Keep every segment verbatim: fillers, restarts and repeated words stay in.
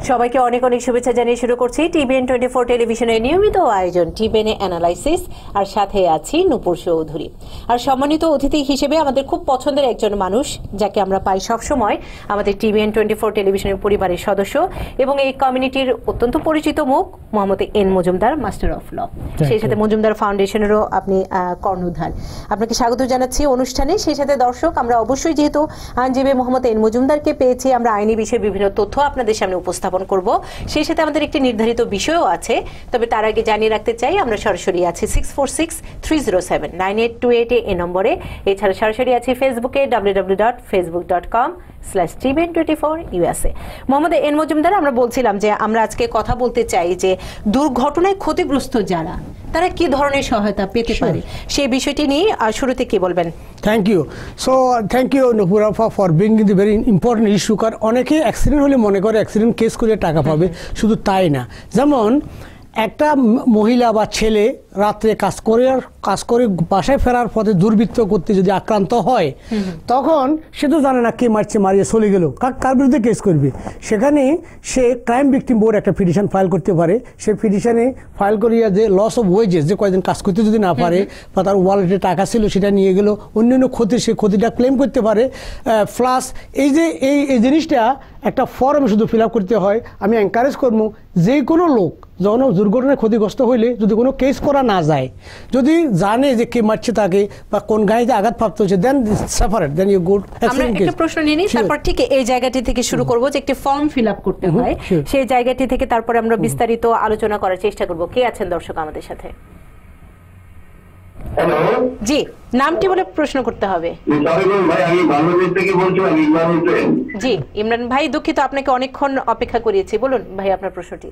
সবাইকে অনেক অনেক শুভেচ্ছা জানিয়ে শুরু করছি টিভিএন টোয়েন্টি ফোর টেলিভিশনের নিয়মিত আয়োজন টিভিএন অ্যানালাইসিস, আর সাথে আছি নূপুর চৌধুরী। আর সম্মানিত অতিথি হিসেবে আমাদের খুব পছন্দের একজন মানুষ, যাকে আমরা পাই সবসময় আমাদের টিভিএন টোয়েন্টি ফোর টেলিভিশনের পরিবারের সদস্য এবং এই কমিউনিটির অত্যন্ত পরিচিত মুখ, Mohammad N Majumdar, master of law. সেই সাথে মজুমদার ফাউন্ডেশনেরও আপনি কর্ণধার। আপনাকে স্বাগত জানাচ্ছি অনুষ্ঠানে। সেই সাথে দর্শক, আমরা অবশ্যই যেহেতু আইনজীবী মোহাম্মদ এন মজুমদারকে পেয়েছি, আমরা আইনি বিষয়ে বিভিন্ন তথ্য আপনাদের সামনে উপস্থাপন করব। সেই সাথে আমাদের একটি নির্ধারিত বিষয়ও আছে, তবে তার আগে জানিয়ে রাখতে চাই আমরা সরাসরি আছি six four six three zero seven nine eight two eight এই নম্বরে। এছাড়া সরাসরি আছে ফেসবুকে W W W dot Facebook dot com slash TVN twenty four USA. Mohammad N Majumdar, আমরা বলছিলাম যে আমরা আজকে কথা বলতে চাই যে দুর্ঘটনায় ক্ষতিগ্রস্ত যারা, তারা কি ধরনের সহায়তা পেতে পারে সেই বিষয়টি নিয়ে শুরুতে কি বলবেন? Thank you. So thank you নুপুরাফা for bringing the very important issue. কারণ অনেকে অ্যাক্সিডেন্ট হলে মনে করে অ্যাক্সিডেন্ট কেস করে টাকা পাবে, শুধু তাই না। যেমন একটা মহিলা বা ছেলে রাত্রে কাজ করে কাজ করে বাসায় ফেরার পথে দুর্বৃত্ত করতে যদি আক্রান্ত হয়, তখন সে তো জানে না কে মারছে, মারিয়ে চলে গেল, কার বিরুদ্ধে কেস করবে। সেখানে সে ক্রাইম ভিকটিম বোর্ড একটা পিটিশন ফাইল করতে পারে। সে পিটিশনে ফাইল করিয়া যে লস অফ ওয়েজেস, যে কয়েকদিন কাজ করতে যদি না পারে বা তার ওয়ালেটে টাকা ছিল সেটা নিয়ে গেল, অন্যান্য ক্ষতি, সে ক্ষতিটা ক্লেম করতে পারে। প্লাস এই যে এই এই জিনিসটা একটা ফর্ম শুধু ফিল আপ করতে হয়। আমি এনকারেজ করবো যে কোনো লোক যখন দুর্ঘটনায় ক্ষতিগ্রস্ত হইলে যদি কোনো কেস করা না যায়, যদি জানে যে কে মারছে তাকে বা কোন গাড়িতে আঘাতপ্রাপ্ত হচ্ছে, then separate then you good. আমরা একটা প্রশ্ন নিয়ে নিই, তারপর ঠিক এই জায়গাটি থেকে শুরু করব যে একটি ফর্ম ফিল আপ করতে হয়, সেই জায়গাটি থেকে তারপরে আমরা বিস্তারিত আলোচনা করার চেষ্টা করব। কে আছেন দর্শক আমাদের সাথে? হ্যালো, জি, নামটি বলে প্রশ্ন করতে হবে। ভাই আমি বাংলাদেশ থেকে বলছি, আমি ইমরান হোসেন। জি ইমরান ভাই, দুঃখিত আপনাকে অনেকক্ষণ অপেক্ষা করিয়েছি, বলুন ভাই আপনার প্রশ্নটি।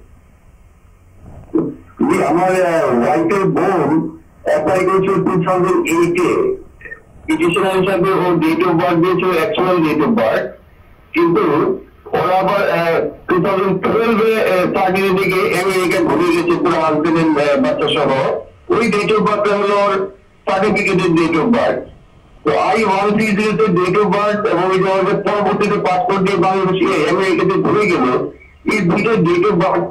জি, আমার ওয়াইফের বোন অ্যাপ্লাই করেছে টু থাউজেন্ড এইটে, পিটিশন হিসাবে ও ডেট অফ বার্থ দিয়েছে অ্যাকচুয়াল ডেট অফ বার্থ, কিন্তু ওরা আবার টু থাউজেন্ড টুয়েলভে চাকরির দিকে আমেরিকা ঘুরে গেছে পুরো হাজবেন্ড বাচ্চা সহ। ওই ডেট অফ বার্থ হলো সার্টিফিকেটের ডেট অফ বার্থ। তো আই ওয়ান থ্রি জিরোতে ডেট অফ বার্থ এবং ওই যে পরবর্তীতে পাসপোর্ট দিয়ে বাংলাদেশে আমেরিকাতে ঘুরে গেল, এই দুটো ডেট অফ বার্থ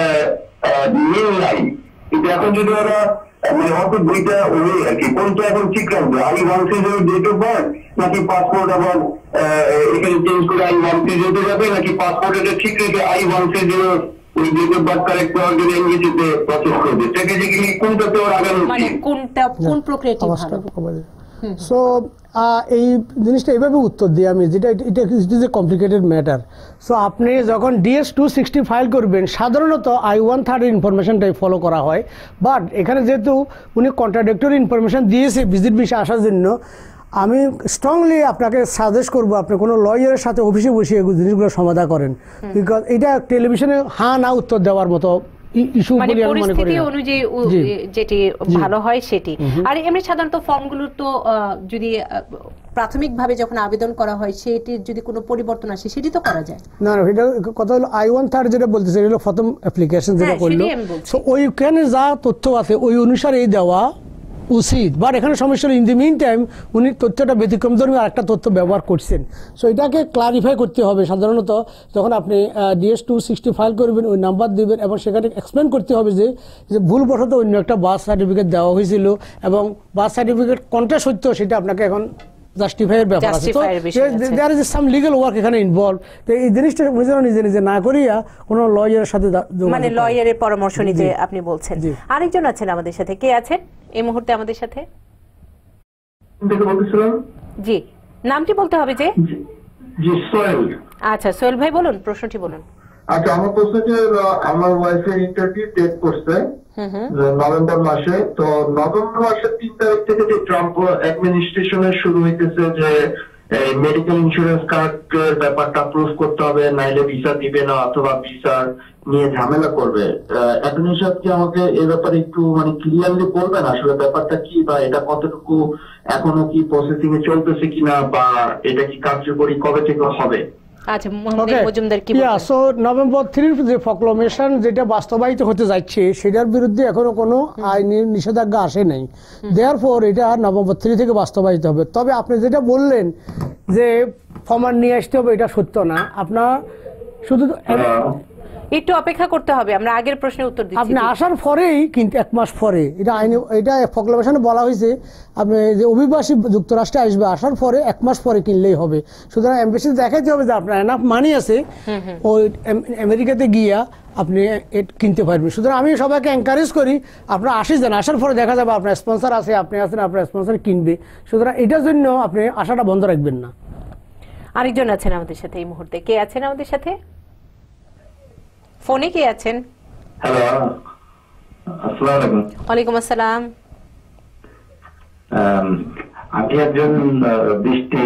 মিল নাই। কিন্তু এখন যদি ওরা মানে হয়তো দুইটা ওয়ে আর কি, কোনটা এখন ঠিক রাখবে, I one three zero date of birth নাকি পাসপোর্ট আবার এখানে চেঞ্জ করে আই ওয়ান থ্রি জিরোতে যাবে, নাকি পাসপোর্ট এটা ঠিক রেখে আই ওয়ান থ্রি জিরো ওই ডেট অফ বার্থ কারেক্ট করার জন্য ইংরেজিতে প্রসেস করবে, স্ট্র্যাটেজিক্যালি কোনটাতে ওর আগানো মানে কোনটা কোন প্রক্রিয়াটি ভালো? সো এই জিনিসটা এইভাবে উত্তর দিই আমি, যেটা এটা it is a complicated matter. So আপনি যখন ডিএস টু সিক্সটি ফাইল করবেন, সাধারণত আই ওয়ান থার্টি ইনফরমেশনটাই ফলো করা হয়। বাট এখানে যেহেতু উনি কন্ট্রাডিক্টরি ইনফরমেশন দিয়েছে ভিজিট বিষয়ে আসার জন্য, আমি স্ট্রংলি আপনাকে সাজেস্ট করবো আপনি কোনো লয়ারের সাথে অফিসে বসে এই জিনিসগুলো সমাধান করেন। বিকজ এটা টেলিভিশনে হ্যাঁ না উত্তর দেওয়ার মতো ইস্যু বলে আমি মনে করি। পরিস্থিতি অনুযায়ী যেটি ভালো হয় সেটি। আর এমনি সাধারণত ফর্মগুলো তো যদি প্রাথমিকভাবে যখন আবেদন করা হয় সেটির যদি কোনো পরিবর্তন আসে সেটি তো করা যায় না। না, এটা কথা হলো আই ওয়ান থার্ড যেটা বলতেছে, এটা হলো প্রথম অ্যাপ্লিকেশন যেটা করলো। সো ওইখানে যা তথ্য আছে ওই অনুসারে দেওয়া উচিত। বাট এখানে সমস্যা হলো ইন দি মিন টাইম উনি তথ্যটা ব্যতিক্রম ধর্মী আরেকটা তথ্য ব্যবহার করছেন। সো এটাকে ক্লারিফাই করতে হবে। সাধারণত যখন আপনি ডিএস টু সিক্সটি ফাইল করবেন, ওই নাম্বার দেবেন এবং সেখানে এক্সপ্লেন করতে হবে যে ভুলবশত অন্য একটা বার্থ সার্টিফিকেট দেওয়া হয়েছিল এবং বার্থ সার্টিফিকেট কোনটা সত্য সেটা আপনাকে এখন জাস্টিফাইয়ের ব্যাপার আছে। তো there is some legal work এখানে ইনভলভ। তো এই জিনিসটা নিজে নিজে না করিয়া কোনো লয়ারের সাথে মানে লয়ারের পরামর্শ নিতে আপনি বলছেন। আরেকজন আছেন আমাদের সাথে, কে আছেন এই মুহূর্তে আমাদের সাথে? জি, নামটি বলতে হবে যে। জি, সোহেল। আচ্ছা সোহেল ভাই বলুন, প্রশ্নটি বলুন। আচ্ছা, আমার প্রশ্ন যে আমার ওয়াইফের ইন্টারভিউ ডেট করছে নভেম্বর মাসে। তো নভেম্বর মাসের তিন তারিখ থেকে যে ট্রাম্প অ্যাডমিনিস্ট্রেশনের শুরু হইতেছে যে মেডিকেল ইন্স্যুরেন্স কার্ডের ব্যাপারটা প্রুফ করতে হবে, নাইলে ভিসা দিবে না অথবা ভিসা নিয়ে ঝামেলা করবে। অ্যাটর্নি সাহেব কি আমাকে এই ব্যাপারে একটু মানে ক্লিয়ারলি বলবেন আসলে ব্যাপারটা কি, বা এটা কতটুকু এখনো কি প্রসেসিং এ চলতেছে কিনা, বা এটা কি কার্যকরী কবে থেকে হবে? আচ্ছা মোহাম্মদ মজুমদার কি বলবেন? সো নভেম্বর থ্রির যে প্রক্লামেশন যেটা বাস্তবায়িত হতে যাচ্ছে সেটার বিরুদ্ধে এখনো কোনো আইনি নিষেধাজ্ঞা আসে নাই। দেয়ারফর এটা নভেম্বর থ্রি থেকে বাস্তবায়িত হবে। তবে আপনি যেটা বললেন যে ফরম্যাট নিয়ে আসতে হবে, এটা সত্য না। আপনার শুধু একটু অপেক্ষা করতে হবে, আমরা আগের প্রশ্নের উত্তর দিচ্ছি। আপনি আসার পরেই কিন্তু এক মাস পরে এটা আইনে এটা প্রক্লেমেশনে বলা হয়েছে আপনি যে অভিবাসী যুক্তরাষ্ট্রে আসবে আসার পরে এক মাস পরে কিনলেই হবে। সুতরাং এমবেসিতে দেখাইতে হবে যে আপনার এনাফ মানি আছে ওই আমেরিকাতে গিয়া আপনি কিনতে পারবেন। সুতরাং আমি সবাইকে এনকারেজ করি আপনারা আসি যান, আসার পরে দেখা যাবে আপনার স্পন্সর আছে, আপনি আছেন, আপনার স্পন্সর কিনবে। সুতরাং এটার জন্য আপনি আশাটা বন্ধ রাখবেন না। আরেকজন আছেন আমাদের সাথে এই মুহূর্তে, কে আছেন আমাদের সাথে ফোনে? কে আছেন? হ্যালো, আসসালামু আলাইকুম। ওয়ালাইকুম আসসালাম। আমি একজন বৃষ্টি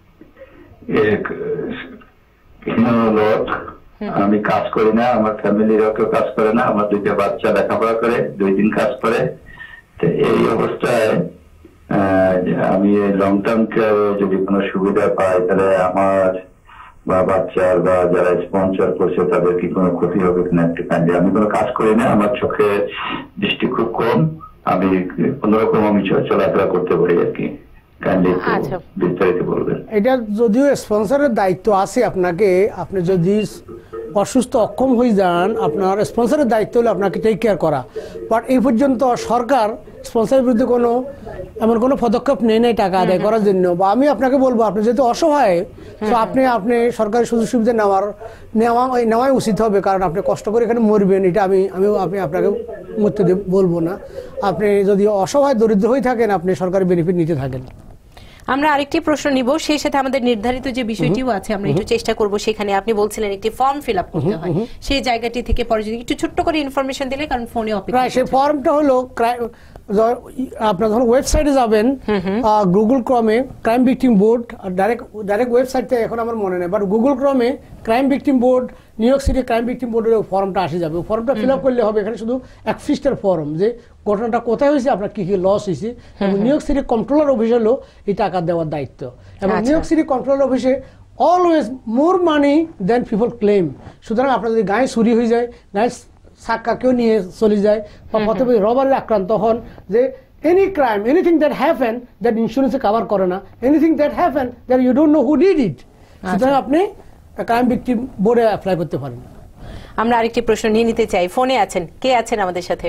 লোক, আমি কাজ করি না, আমার ফ্যামিলির কেউ কাজ করে না, আমার দুইটা বাচ্চা লেখাপড়া করে, দুই দিন কাজ করে। তো এই অবস্থায় আমি লং টার্ম কেয়ারে যদি কোনো সুবিধা পাই তাহলে আমার বা বাচ্চার বা যারা স্পন্সর করছে তাদের কি কোনো ক্ষতি হবে কিনা একটু কাইন্ডলি। আমি কোনো কাজ করি না, আমার চোখে দৃষ্টি খুব কম, আমি কোনোরকম আমি চলাফেরা করতে পারি আর কি। কাইন্ডলি বিস্তারিত বলবেন। এটা যদিও স্পন্সরের দায়িত্ব আছে আপনাকে, আপনি যদি অসুস্থ অক্ষম হয়ে যান আপনার স্পন্সরের দায়িত্ব হলো আপনাকে টেক কেয়ার করা। বাট এই পর্যন্ত সরকার স্পন্সরের বিরুদ্ধে কোনো এমন কোনো পদক্ষেপ নেই নাই টাকা আদায় করার জন্য। বা আমি আপনাকে বলবো আপনি যেহেতু অসহায় তো আপনি আপনি সরকারি সুযোগ সুবিধা নেওয়ার নেওয়া নেওয়াই উচিত হবে, কারণ আপনি কষ্ট করে এখানে মরবেন এটা আমি আমিও আপনি আপনাকে মরতে বলবো না। আপনি যদি অসহায় দরিদ্র হয়ে থাকেন আপনি সরকারি বেনিফিট নিতে থাকেন। আমরা আরেকটি প্রশ্ন নিব, সেই সাথে আমাদের নির্ধারিত যে বিষয়টিও আছে আমরা একটু চেষ্টা করব সেখানে। আপনি বলছিলেন একটি ফর্ম ফিল আপ করতে হয়, সেই জায়গাটি থেকে পরে যদি একটু ছোট্ট করে ইনফরমেশন দিলে, কারণ ফোনে অপেক্ষা। সেই ফর্মটা হলো আপনার যখন ওয়েবসাইটে যাবেন গুগল ক্রমে crime victim board, direct direct website থেকে এখন আমার মনে নেই, বাট গুগল ক্রমে crime victim board, New York City crime victim বোর্ডের ফর্মটা আসে যাবে। ফর্মটা ফিল আপ করলে হবে, এখানে শুধু এক পৃষ্ঠার ফর্ম যে ঘটনাটা কোথায় হয়েছে, আপনার কি কি লস হয়েছে, এবং New York City controller office হলো এই টাকা দেওয়ার দায়িত্ব। এবং নিউ ইয়র্ক সিটি কন্ট্রোলার অফিসে always more money than people claim. সুতরাং আপনার যদি গায়ে চুরি হয়ে যায়, গায়ে সাক্কাকেও নিয়ে চলে যায় বা প্রথমে রবারের আক্রান্ত হন, যে any crime anything that happen that ইন্স্যুরেন্সে কভার করে না, anything that happen that you don't know who did it, সুতরাং আপনি ক্রাইম ভিকটিম বোর্ডে অ্যাপ্লাই করতে পারেন। আমরা আরেকটি প্রশ্ন নিয়ে নিতে চাই, ফোনে আছেন, কে আছেন আমাদের সাথে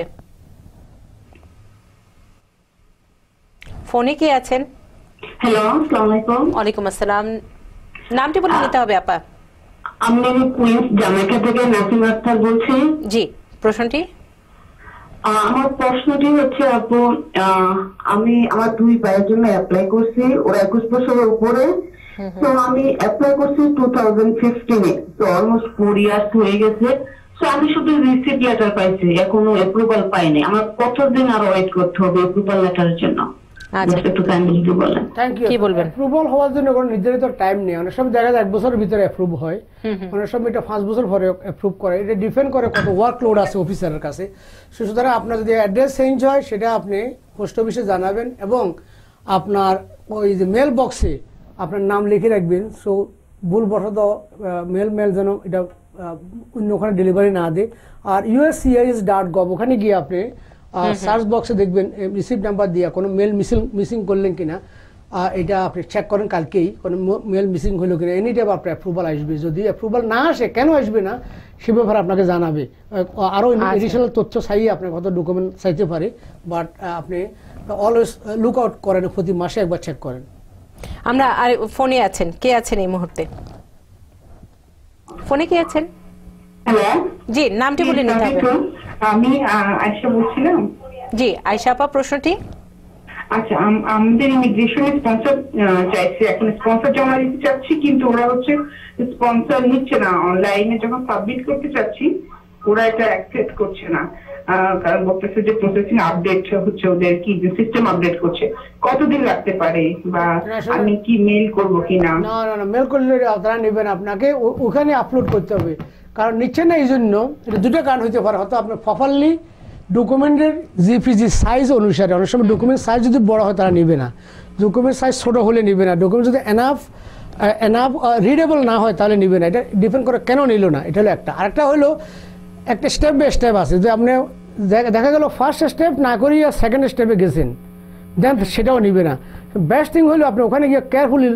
ফোনে? কে আছেন? হ্যালো, আসসালামু আলাইকুম। ওয়ালাইকুম আসসালাম। নামটি বলে নিতে হবে আপা। আমি কুইন্স জামাইকা থেকে নাসিম আক্তার বলছি। জি, প্রশ্নটি? আমার প্রশ্নটি হচ্ছে আপু, আমি আমার দুই ভাইয়ের জন্য অ্যাপ্লাই করছি, ওরা একুশ বছরের উপরে। তো আমি অ্যাপ্লাই করছি টু থাউজেন্ড ফিফটিনে, তো অলমোস্ট ফোর ইয়ার্স হয়ে গেছে। তো আমি শুধু রিসিপ্ট লেটার পাইছি, এখনো অ্যাপ্রুভাল পাইনি। আমার কতদিন আরো ওয়েট করতে হবে অ্যাপ্রুভাল লেটারের জন্য? অ্যাপ্রুভাল হওয়ার জন্য কোনো নির্ধারিত টাইম নেই, অনেক সময় দেখা যায় এক বছরের ভিতরে অ্যাপ্রুভ হয়, অনেক সময় এটা পাঁচ বছর পরে অ্যাপ্রুভ করে। এটা ডিপেন্ড করে কত ওয়ার্কলোড আছে অফিসারের কাছে। সুতরাং আপনার যদি অ্যাড্রেস চেঞ্জ হয় সেটা আপনি পোস্ট অফিসে জানাবেন, এবং আপনার ওই যে মেল বক্সে আপনার নাম লিখে রাখবেন। সো ভুলবশত মেল মেল যেন এটা অন্য ওখানে ডেলিভারি না দেয়। আর ইউএসসিআইএস ডট গভ ওখানে গিয়ে আপনি সার্চ বক্সে দেখবেন রিসিপ্ট নাম্বার দিয়ে কোনো মেল মিসিং মিসিং করলেন কিনা এটা আপনি চেক করেন কালকেই, কোনো মেল মিসিং হলো কিনা। এনি টাইম আপনার অ্যাপ্রুভাল আসবে। যদি অ্যাপ্রুভাল না আসে, কেন আসবে না সে ব্যাপারে আপনাকে জানাবে। আরও এডিশনাল তথ্য চাইয়ে আপনার কত ডকুমেন্ট চাইতে পারে, বাট আপনি অলওয়েজ লুক আউট করেন, প্রতি মাসে একবার চেক করেন। আমরা আর ফোনে আছেন, কে আছেন এই মুহূর্তে ফোনে? কে আছেন? হ্যালো, জি, নামটি বলে নিতে হবে। আমি আয়েশা বলছিলাম। জি আয়েশা আপা, প্রশ্নটি? আচ্ছা, আমাদের ইমিগ্রেশনের স্পন্সর চাইছে, এখন স্পন্সর জমা দিতে চাচ্ছি, কিন্তু ওরা হচ্ছে স্পন্সর নিচ্ছে না। অনলাইনে যখন সাবমিট করতে চাচ্ছি ওরা এটা অ্যাকসেপ্ট করছে না, কারণ বলতেছে যে প্রসেসিং আপডেট হচ্ছে, ওদের কি সিস্টেম আপডেট করছে। কতদিন লাগতে পারে, বা আমি কি মেল করবো কিনা? না না না, মেল করলে তারা নেবেন, আপনাকে ওখানে আপলোড করতে হবে। কারণ নিচ্ছে না এই জন্য, এটা দুটো কারণ হতে পারে। হয়তো আপনার প্রপারলি ডকুমেন্টের জিপিজি সাইজ অনুসারে, অনেক সময় ডকুমেন্ট সাইজ যদি বড় হয় তারা নেবে না, ডকুমেন্ট সাইজ ছোটো হলে নেবে না, ডকুমেন্ট যদি এনাফ এনাফ রিডেবল না হয় তাহলে নেবে না। এটা ডিপেন্ড করে কেন নিল না, এটা হলো একটা। আরেকটা হলো একটা স্টেপ বাই স্টেপ আছে, যে আপনি দেখা গেল ফার্স্ট স্টেপ না করিয়া সেকেন্ড স্টেপে গেছেন, দেন সেটাও নিবে না। বেস্ট থিং হলো আপনি ওখানে গিয়ে কেয়ারফুলি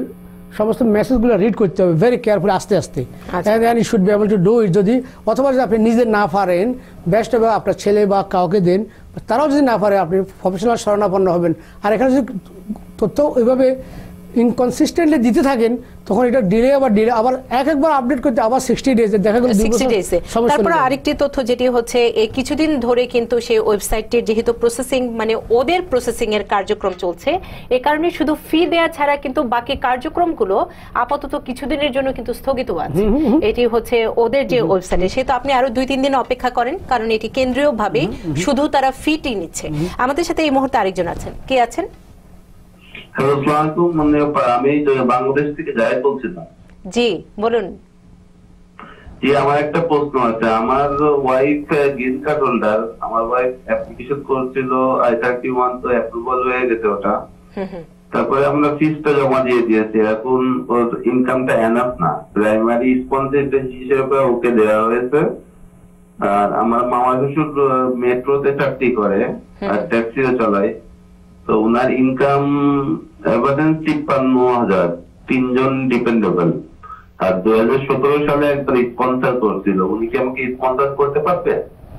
সমস্ত মেসেজগুলো রিড করতে হবে ভেরি কেয়ারফুলি, আস্তে আস্তে, and you should be able to do it. যদি অথবা যদি আপনি নিজে না পারেন, বেস্ট হবে আপনার ছেলে বা কাউকে দেন, তারাও যদি না পারে আপনি প্রফেশনাল শরণাপন্ন হবেন। আর এখানে যদি তথ্য ওইভাবে ইনকনসিস্টেন্টলি দিতে থাকেন তখন এটা ডিলে আবার ডিলে আবার এক একবার আপডেট করতে আবার সিক্সটি ডেজে দেখা গেল সিক্সটি ডেজে। তারপর আরেকটি তথ্য যেটি হচ্ছে এই কিছুদিন ধরে কিন্তু সেই ওয়েবসাইটটির যেহেতু প্রসেসিং মানে ওদের প্রসেসিং এর কার্যক্রম চলছে, এই কারণে শুধু ফি দেয়া ছাড়া কিন্তু বাকি কার্যক্রমগুলো আপাতত কিছুদিনের জন্য কিন্তু স্থগিত আছে। এটি হচ্ছে ওদের যে ওয়েবসাইটে, সে তো আপনি আরো দুই তিন দিন অপেক্ষা করেন, কারণ এটি কেন্দ্রীয় ভাবে শুধু তারা ফিটি নিচ্ছে। আমাদের সাথে এই মুহূর্তে আরেকজন আছেন, কে আছেন? হ্যালো, আসসালামু আলাইকুম। মানে আমি বাংলাদেশ থেকে যাই বলছিলাম। জি বলুন। জি, আমার একটা প্রশ্ন আছে। আমার ওয়াইফ গ্রিন কার্ড হোল্ডার, আমার ওয়াইফ অ্যাপ্লিকেশন করেছিল আই থার্টি ওয়ান, তো অ্যাপ্রুভাল হয়ে গেছে ওটা। তারপরে আমরা ফিসটা জমা দিয়ে দিয়েছি, এখন ওর ইনকামটা এনাফ না, প্রাইমারি স্পন্সর হিসেবে ওকে দেওয়া হয়েছে। আর আমার মামা শ্বশুর মেট্রোতে চাকরি করে আর ট্যাক্সিও চালায়, তো ওনার ইনকাম এভারেজ তিপ্পান্ন হাজার, তিনজন ডিপেন্ডেবল। আর দুই হাজার সতেরো সালে একবার স্পন্সর করছিল, উনি কি আমাকে স্পন্সর করতে পারবে?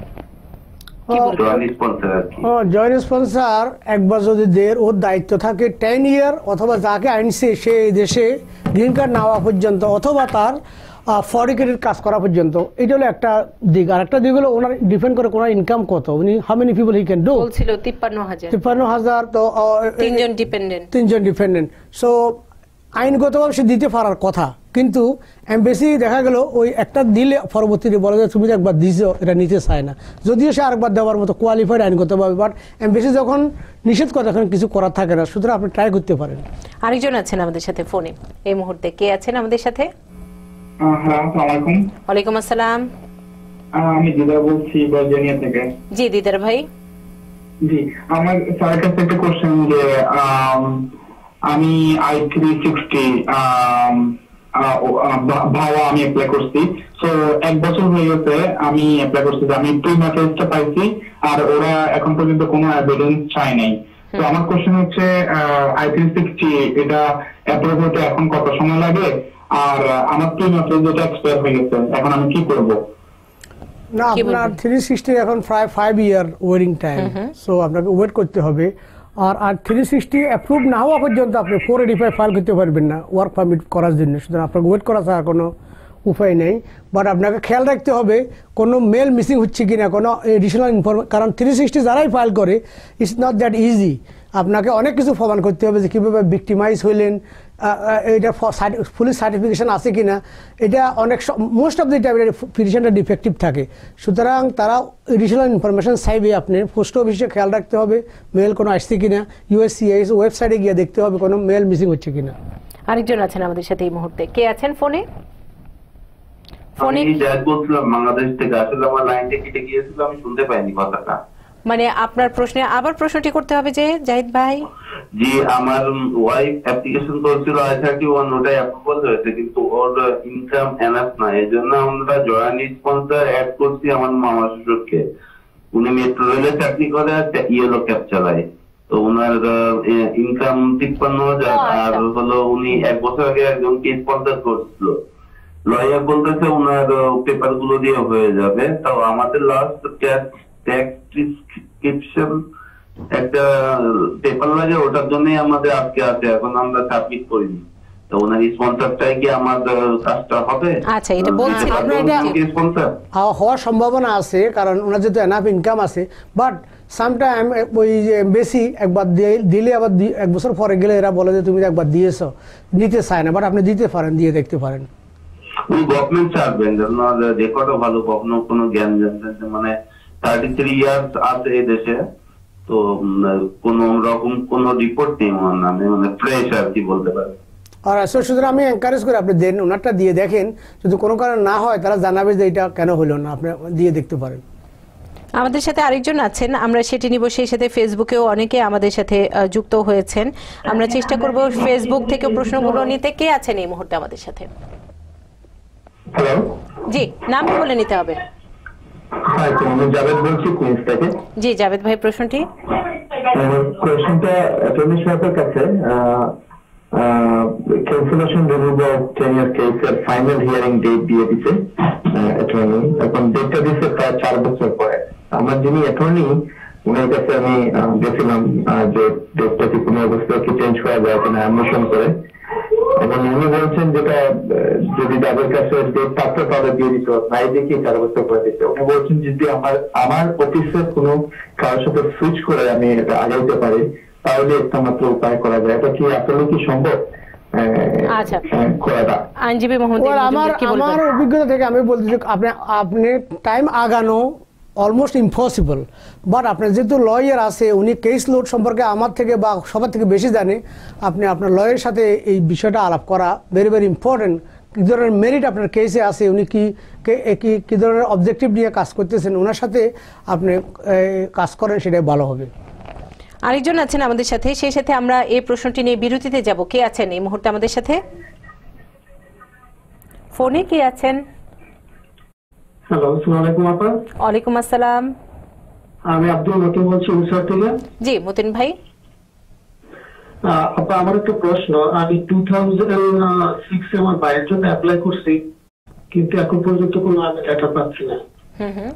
জয়েন্ট স্পন্সর একবার যদি দের ওর দায়িত্ব থাকে টেন ইয়ার, অথবা যাকে আইনছে সে দেশে গ্রিন কার্ড নেওয়া পর্যন্ত, অথবা তার ফরেন ক্রেডিট কাজ করা পর্যন্ত। এটা হলো একটা দিক। আর একটা দিক হলো ওনার ডিপেন্ড করে ওনার ইনকাম কত, উনি how many people he can do. বলছিল তিপ্পান্ন হাজার তিপ্পান্ন হাজার তো তিনজন ডিপেন্ডেন্ট তিনজন ডিপেন্ডেন্ট সো আইনগতভাবে সে দিতে পারার কথা, কিন্তু এমবেসি দেখা গেল ওই একটা দিলে পরবর্তীতে বলা যায় তুমি একবার দিয়েছো, এটা নিতে চায় না, যদিও সে আরেকবার দেওয়ার মতো কোয়ালিফাইড আইনগতভাবে। বাট এমবেসি যখন নিষেধ করে তখন কিছু করার থাকে না, সুতরাং আপনি ট্রাই করতে পারেন। আরেকজন আছেন আমাদের সাথে ফোনে এই মুহূর্তে, কে আছেন আমাদের সাথে? ওয়ালাইকুম আসসালাম। আমি দিদার বলছি ভার্জিনিয়া থেকে। জি দিদার ভাই। জি, আমার স্যারের কাছে একটা কোশ্চেন যে আমি আই থ্রি সিক্সটি ভাওয়া আমি অ্যাপ্লাই করছি, সো এক বছর হয়ে গেছে আমি অ্যাপ্লাই করছি, আমি প্রি মেসেজটা পাইছি আর ওরা এখন পর্যন্ত কোনো এভিডেন্স চায় নাই। তো আমার কোশ্চেন হচ্ছে আই থ্রি সিক্সটি এটা অ্যাপ্রুভ হতে এখন কত সময় লাগে, আর আমার প্রি মেসেজ যেটা এক্সপায়ার হয়ে গেছে এখন আমি কি করব? না, আপনার থ্রি সিক্সটি এখন প্রায় five year waiting time, so আপনাকে ওয়েট করতে হবে। আর আর থ্রি সিক্সটি অ্যাপ্রুভ না হওয়া পর্যন্ত আপনি ফোর এইটি ফাইভ ফাইল করতে পারবেন না ওয়ার্ক পারমিট করার জন্য, সুতরাং আপনাকে ওয়েট করা ছাড়া কোনো উপায় নেই। বাট আপনাকে খেয়াল রাখতে হবে কোনো মেল মিসিং হচ্ছে কিনা, কোনো এডিশনাল ইনফরমেশন, কারণ থ্রি সিক্সটি যারাই ফাইল করে ইটস নট দ্যাট ইজি। আপনাকে অনেক কিছু প্রমাণ করতে হবে যে কীভাবে ভিক্টিমাইজ হইলেন, এটা পুলিশ সার্টিফিকেশন আছে কিনা, এটা অনেক মোস্ট অফ দি টাইম পিটিশনটা ডিফেক্টিভ থাকে। সুতরাং তারা এডিশনাল ইনফরমেশন চাইবে, আপনি পোস্ট অফিসে খেয়াল রাখতে হবে মেল কোনো আসছে কিনা, ইউএসসিআইএস ওয়েবসাইটে গিয়ে দেখতে হবে কোনো মেল মিসিং হচ্ছে কিনা। আরেকজন আছেন আমাদের সাথে এই মুহূর্তে, কে আছেন ফোনে? ফোনে জায়েদ বলছিলাম বাংলাদেশ থেকে। আসলে আমার লাইনটা কেটে গিয়েছিল, আমি শুনতে পাইনি কথাটা। মানে আপনার প্রশ্নে আবার প্রশ্নটি করতে হবে যে জাহিদ ভাই। জি, আমার ওয়াইফ অ্যাপ্লিকেশন করেছিল আই থার্টি ওয়ান, ওটাই অ্যাপ্রুভাল হয়েছে, কিন্তু ওর ইনকাম এনাফ না, এই জন্য আমরা জয়েন্ট স্পন্সর অ্যাড করছি আমার মামা শ্বশুরকে। উনি মেট্রো রেলে চাকরি করে, ইয়েলো ক্যাব চালায়, তো ওনার ইনকাম তিপ্পান্ন হাজার। আর হলো উনি এক বছর আগে একজনকে স্পন্সর করছিল, লয়ার বলতেছে ওনার পেপার গুলো দিয়ে হয়ে যাবে। তো আমাদের লাস্ট ট্যাক্স প্রেসক্রিপশন একটা পেপার লাগে, ওটার জন্যই আমাদের আজকে আছে, এখন আমরা সাবমিট করিনি। তো ওনার স্পন্সরটাই কি আমার কাজটা হবে? আচ্ছা, এটা বলছি আপনার এটা স্পন্সর হওয়ার সম্ভাবনা আছে, কারণ ওনার যেহেতু এনাফ ইনকাম আছে। বাট সামটাইম ওই যে বেশি একবার দিলে আবার এক বছর পরে গেলে এরা বলে যে তুমি একবার দিয়েছো, নিতে চায় না। বাট আপনি দিতে পারেন, দিয়ে দেখতে পারেন। উনি গভর্নমেন্ট সার্ভেন্ট, ওনার রেকর্ডও ভালো, কখনো কোনো জ্ঞান জানতেন, মানে থার্টি থ্রি ইয়ার্স আছে এই দেশে, তো কোন রকম কোন রিপোর্ট নেই ওনার নামে, মানে ফ্রেশ আর কি বলতে পারে। আর সুতরাং আমি এনকারেজ করি আপনি দেন, ওনারটা দিয়ে দেখেন, যদি কোনো কারণ না হয় তারা জানাবে যে এটা কেন হলো না, আপনি দিয়ে দেখতে পারেন। আমাদের সাথে আরেকজন আছেন, আমরা সেটি নিব। সেই সাথে ফেসবুকেও অনেকে আমাদের সাথে যুক্ত হয়েছেন, আমরা চেষ্টা করব ফেসবুক থেকে প্রশ্নগুলো নিতে। কে আছেন এই মুহূর্তে আমাদের সাথে? হ্যালো, জি, নাম বলে নিতে হবে। হ্যাঁ, আমি জাভেদ বলছি কুইন্স থেকে। জি জাভেদ ভাই, প্রশ্নটি? কোশ্চেনটা অ্যাটর্নি সাহেবের কাছে। Cancellation remove of ten year কেসের ফাইনাল হিয়ারিং ডেট দিয়ে দিছে অ্যাটর্নি। এখন ডেটটা দিচ্ছে প্রায় চার বছর পরে। আমার যিনি অ্যাটর্নি উনার কাছে আমি গেছিলাম যে ডেটটা কি কোনো অবস্থায় কি চেঞ্জ করা যায় কিনা অ্যাডমিশন করে, এবং উনি বলছেন যেটা যদি তাদের কাছে ডেট থাকতো তাহলে দিয়ে দিত, নাই দেখি চার বছর করে দিতে। উনি বলছেন যদি আমার আমার অফিসের কোনো কারোর সাথে সুইচ করে আমি এটা আগাইতে পারি তাহলে একটা মাত্র উপায় করা যায়। এটা কি আসলে কি সম্ভব? আচ্ছা, আইনজীবী মহোদয়, আমার আমার অভিজ্ঞতা থেকে আমি বলতে চাই আপনি আপনি টাইম আগানো অলমোস্ট ইম্পসিবল, বাট আপনার যেহেতু লয়ার আছে উনি কেস লোড সম্পর্কে আমার থেকে বা সবার থেকে বেশি জানে, আপনি আপনার লয়ারের সাথে এই বিষয়টা আলাপ করা ভেরি ভেরি ইম্পর্টেন্ট। কী ধরনের মেরিট আপনার কেসে আছে, উনি কি কী ধরনের অবজেক্টিভ নিয়ে কাজ করতেছেন, ওনার সাথে আপনি কাজ করেন, সেটাই ভালো হবে। আরেকজন আছেন আমাদের সাথে, সেই সাথে আমরা এই প্রশ্নটি নিয়ে বিরতিতে যাব। কে আছেন এই মুহূর্তে আমাদের সাথে? ফোনে কে আছেন? হ্যালো, আসসালামু আলাইকুম আপা। ওয়ালাইকুম আসসালাম। আমি আব্দুল মতিন বলছি উড়িষ্যা থেকে। জি মতিন ভাই। আপা আমার একটা প্রশ্ন, আমি টু থাউজেন্ড সিক্স এ আমার বাইরের জন্য অ্যাপ্লাই করছি, কিন্তু এখন পর্যন্ত কোনো আমি ডাটা পাচ্ছি না। হুম হুম